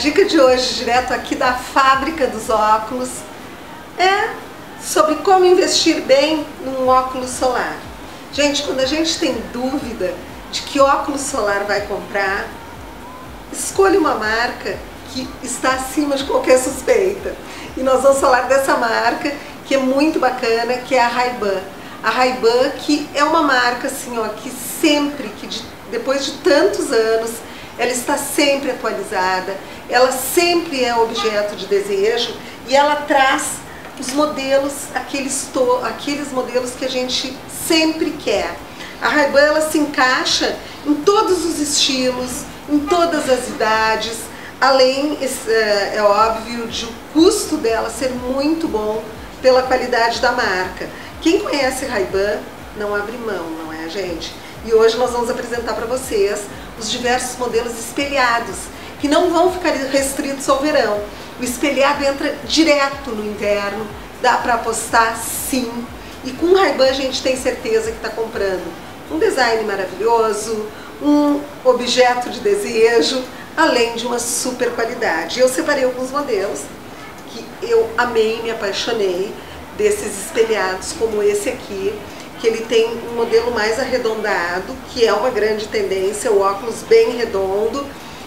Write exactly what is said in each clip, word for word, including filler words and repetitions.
dica de hoje, direto aqui da fábrica dos óculos, é sobre como investir bem num óculos solar. Gente, quando a gente tem dúvida de que óculos solar vai comprar, escolha uma marca que está acima de qualquer suspeita. E nós vamos falar dessa marca que é muito bacana, que é a Ray-Ban. A Ray-Ban, que é uma marca assim, ó, que sempre, que de, depois de tantos anos, ela está sempre atualizada, ela sempre é objeto de desejo e ela traz os modelos, aqueles, to, aqueles modelos que a gente sempre quer. A Ray-Ban, ela se encaixa em todos os estilos, em todas as idades, além, é, é óbvio, de o custo dela ser muito bom pela qualidade da marca. Quem conhece Ray-Ban não abre mão, não é, gente? E hoje nós vamos apresentar para vocês os diversos modelos espelhados, que não vão ficar restritos ao verão. O espelhado entra direto no inverno, dá para apostar sim. E com o Ray-Ban a gente tem certeza que está comprando um design maravilhoso, um objeto de desejo, além de uma super qualidade. Eu separei alguns modelos que eu amei, me apaixonei, desses espelhados, como esse aqui, que ele tem um modelo mais arredondado, que é uma grande tendência, o óculos bem redondo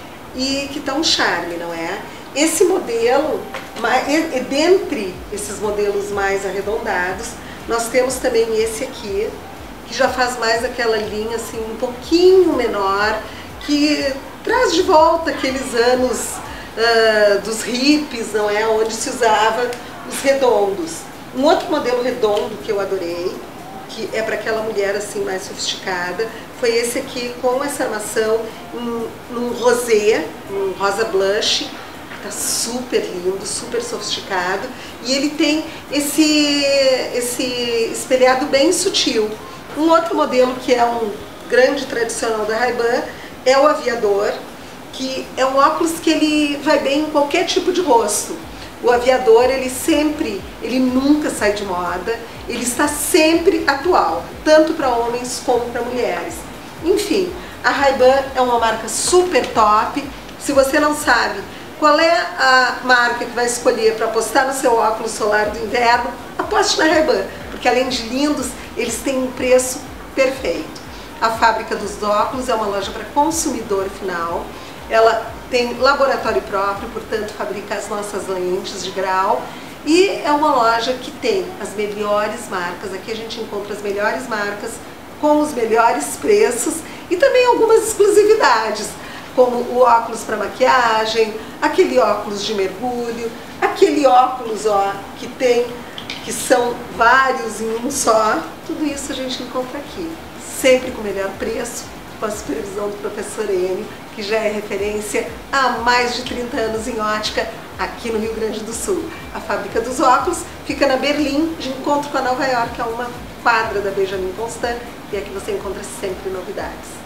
e que tá um charme, não é? Esse modelo, e dentre esses modelos mais arredondados, nós temos também esse aqui, que já faz mais aquela linha assim um pouquinho menor, que traz de volta aqueles anos uh, dos hippies, não é? Onde se usava os redondos. Um outro modelo redondo que eu adorei, que é para aquela mulher assim mais sofisticada, foi esse aqui com essa armação em, num rosé, um rosa blush, tá super lindo, super sofisticado, e ele tem esse, esse espelhado bem sutil. Um outro modelo que é um grande tradicional da Ray-Ban é o aviador, que é um óculos que ele vai bem em qualquer tipo de rosto. O aviador, ele sempre, ele nunca sai de moda, ele está sempre atual, tanto para homens como para mulheres. Enfim, a Ray-Ban é uma marca super top. Se você não sabe qual é a marca que vai escolher para apostar no seu óculos solar do inverno, aposte na Ray-Ban, porque além de lindos, eles têm um preço perfeito. A Fábrica dos Óculos é uma loja para consumidor final. Ela tem laboratório próprio, portanto fabrica as nossas lentes de grau, e é uma loja que tem as melhores marcas. Aqui a gente encontra as melhores marcas com os melhores preços e também algumas exclusividades, como o óculos para maquiagem, aquele óculos de mergulho, aquele óculos ó, que tem, que são vários em um só. Tudo isso a gente encontra aqui, sempre com o melhor preço, com a supervisão do professor Enio, que já é referência há mais de trinta anos em ótica aqui no Rio Grande do Sul. A Fábrica dos Óculos fica na Berlim, de encontro com a Nova York, que é uma quadra da Benjamin Constant, e aqui você encontra sempre novidades.